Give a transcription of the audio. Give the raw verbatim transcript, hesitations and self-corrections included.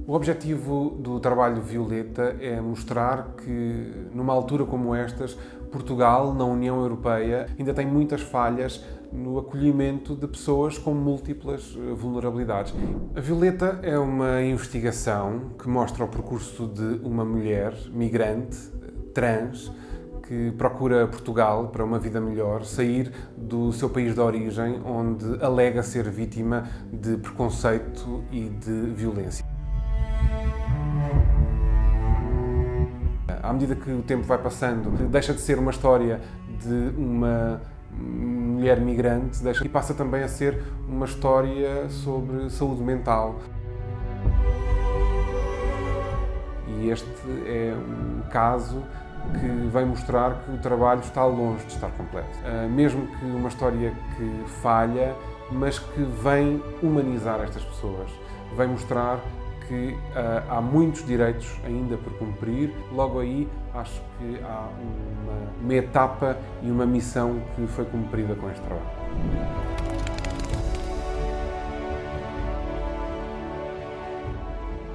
O objetivo do trabalho Violeta é mostrar que, numa altura como estas, Portugal, na União Europeia, ainda tem muitas falhas no acolhimento de pessoas com múltiplas vulnerabilidades. A Violeta é uma investigação que mostra o percurso de uma mulher migrante, trans, que procura Portugal para uma vida melhor, sair do seu país de origem, onde alega ser vítima de preconceito e de violência. À medida que o tempo vai passando, deixa de ser uma história de uma mulher migrante deixa, e passa também a ser uma história sobre saúde mental. E este é um caso que vem mostrar que o trabalho está longe de estar completo. Mesmo que uma história que falha, mas que vem humanizar estas pessoas, vem mostrar que uh, há muitos direitos ainda por cumprir. Logo aí, acho que há uma, uma etapa e uma missão que foi cumprida com este trabalho.